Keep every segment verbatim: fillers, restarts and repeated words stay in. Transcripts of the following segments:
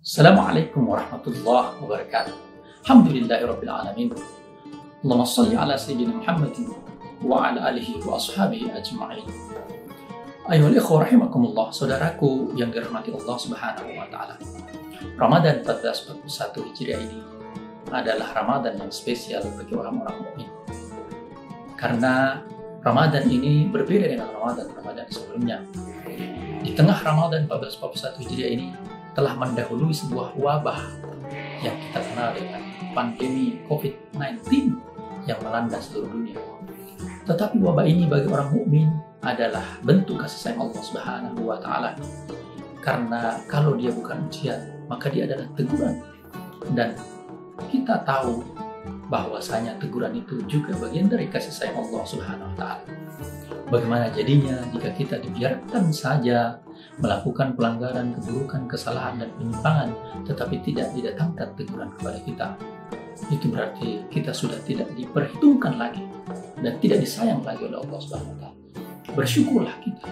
Assalamualaikum warahmatullahi wabarakatuh. Alhamdulillahirabbil alamin. Allahumma shalli ala sayyidina Muhammadin wa ala alihi wa ashabihi ajma'in. Ayuhal ikhwah rahimakumullah, saudaraku yang dirahmati Allah Subhanahu wa taala. Ramadan seribu empat ratus empat puluh satu Hijriah ini adalah Ramadan yang spesial bagi orang-orang mukmin. Karena Ramadan ini berbeda dengan Ramadan-Ramadan sebelumnya. Di tengah Ramadan seribu empat ratus empat puluh satu Hijriah ini telah mendahului sebuah wabah yang kita kenal dengan pandemi covid sembilan belas yang melanda seluruh dunia. Tetapi wabah ini bagi orang mukmin adalah bentuk kasih sayang Allah Subhanahu wa taala. Karena kalau dia bukan ujian, maka dia adalah teguran. Dan kita tahu bahwasanya teguran itu juga bagian dari kasih sayang Allah Subhanahu wa taala. Bagaimana jadinya jika kita dibiarkan saja melakukan pelanggaran, keburukan, kesalahan, dan penyimpangan, tetapi tidak didatangkan teguran kepada kita? Itu berarti kita sudah tidak diperhitungkan lagi dan tidak disayang lagi oleh Allah Subhanahu wa taala. Bersyukurlah kita.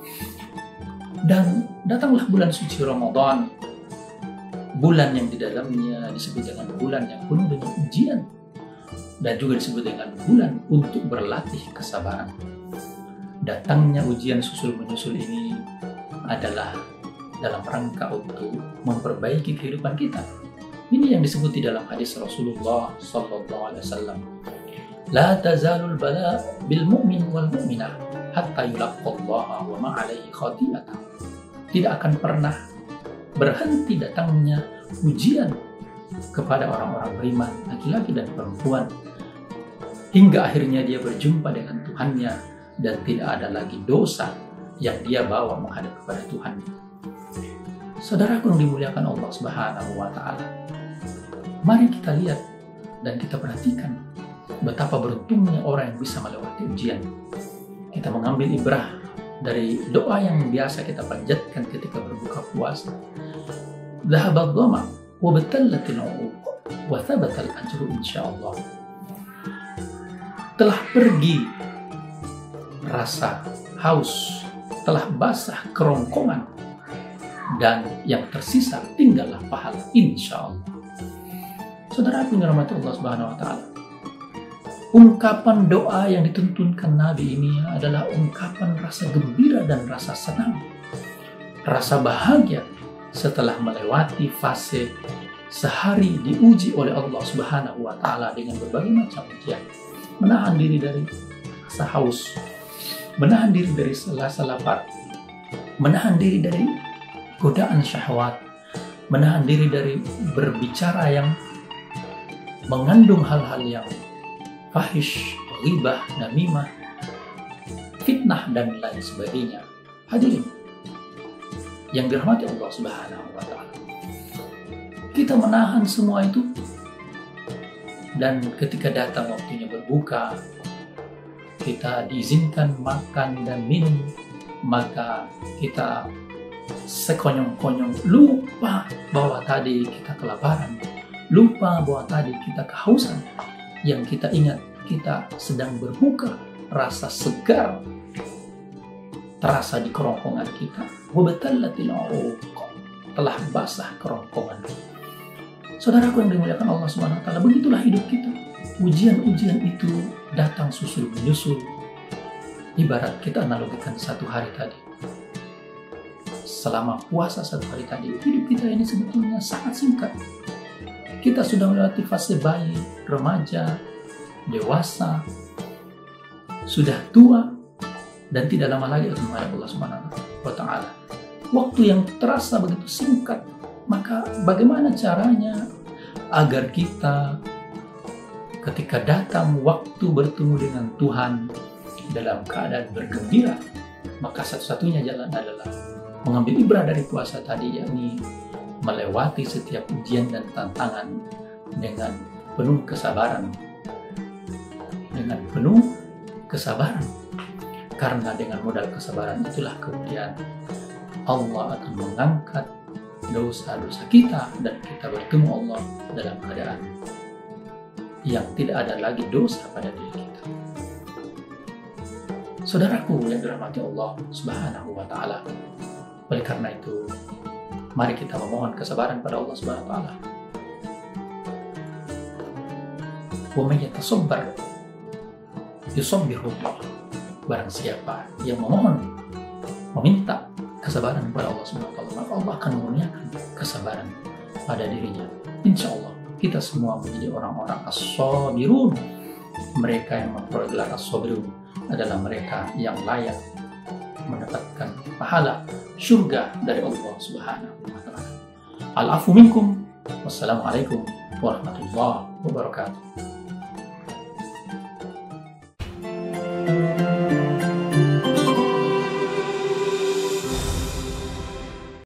Dan datanglah bulan suci Ramadan, bulan yang di dalamnya disebut dengan bulan yang penuh dengan ujian, dan juga disebut dengan bulan untuk berlatih kesabaran. Datangnya ujian susul menyusul ini adalah dalam rangka untuk memperbaiki kehidupan kita. Ini yang disebut di dalam hadis Rasulullah sallallahu alaihi wasallam. La tazalul bala bil mu'min wal mu'minah hatta yulaqallaha wa ma alaihi khati'atan. Tidak akan pernah berhenti datangnya ujian kepada orang-orang beriman, laki-laki dan perempuan, hingga akhirnya dia berjumpa dengan Tuhannya dan tidak ada lagi dosa yang dia bawa menghadap kepada Tuhan. Saudaraku yang dimuliakan Allah Subhanahu wa taala, mari kita lihat dan kita perhatikan betapa beruntungnya orang yang bisa melewati ujian. Kita mengambil ibrah dari doa yang biasa kita panjatkan ketika berbuka puasa. Dhahaba dhama wa batallatil 'uruq wa thabata al-ajru insyaallah. Telah pergi rasa haus, telah basah kerongkongan, dan yang tersisa tinggallah pahala insyaallah. Saudaraku yang dirahmati Allah Subhanahu wa taala, ungkapan doa yang dituntunkan Nabi ini adalah ungkapan rasa gembira dan rasa senang, rasa bahagia setelah melewati fase sehari diuji oleh Allah Subhanahu wa taala dengan berbagai macam ujian. Menahan diri dari rasa haus, menahan diri dari rasa lapar, menahan diri dari godaan syahwat, menahan diri dari berbicara yang mengandung hal-hal yang fahish, ghibah, namimah, fitnah, dan lain sebagainya. Hadirin yang dirahmati Allah Subhanahu wa taala, kita menahan semua itu, dan ketika datang waktunya berbuka, kita diizinkan makan dan minum, maka kita sekonyong-konyong lupa bahwa tadi kita kelaparan, lupa bahwa tadi kita kehausan. Yang kita ingat, kita sedang berbuka, rasa segar terasa di kerongkongan kita. Wabatallatil 'uruq, telah basah kerongkongan. Saudaraku yang dimuliakan Allah Subhanahu wa taala, begitulah hidup kita. Ujian-ujian itu datang susul menyusul. Ibarat kita analogikan satu hari tadi. Selama puasa satu hari tadi, hidup kita ini sebetulnya sangat singkat. Kita sudah melewati fase bayi, remaja, dewasa, sudah tua, dan tidak lama lagi akan menghadap Allah Subhanahu wa taala. Waktu yang terasa begitu singkat. Maka bagaimana caranya agar kita ketika datang waktu bertemu dengan Tuhan dalam keadaan bergembira? Maka satu-satunya jalan adalah mengambil ibrah dari puasa tadi, yakni melewati setiap ujian dan tantangan dengan penuh kesabaran. Dengan penuh kesabaran. Karena dengan modal kesabaran itulah kemudian Allah akan mengangkat dosa-dosa kita dan kita bertemu Allah dalam keadaan yang tidak ada lagi dosa pada diri kita. Saudaraku yang dirahmati Allah Subhanahu wa taala, oleh karena itu Mari kita memohon kesabaran pada Allah Subhanahu wa taala. Wa may yatasabbar yusabbirhu Allah. Barang siapa yang memohon, meminta kesabaran kepada Allah Subhanahu wa taala, maka Allah akan menurunkan kesabaran pada dirinya. Insya Allah kita semua menjadi orang-orang as-sabirun. Mereka yang memperoleh gelar as-sabirun adalah mereka yang layak mendapatkan pahala surga dari Allah Subhanahu wa taala. Al-afu minkum. Wassalamualaikum warahmatullahi wabarakatuh.